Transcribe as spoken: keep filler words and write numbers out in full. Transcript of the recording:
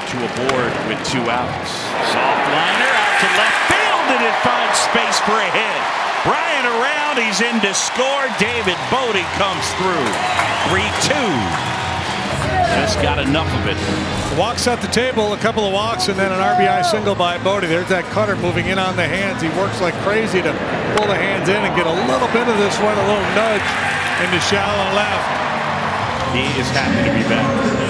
to a board with two outs. Soft liner out to left field, and it finds space for a hit. Ryan around, he's in to score. David Bote comes through. three two. Just got enough of it. Walks at the table, a couple of walks, and then an R B I single by Bote. There's that cutter moving in on the hands. He works like crazy to pull the hands in and get a little bit of this one, a little nudge into shallow left. He is happy to be back.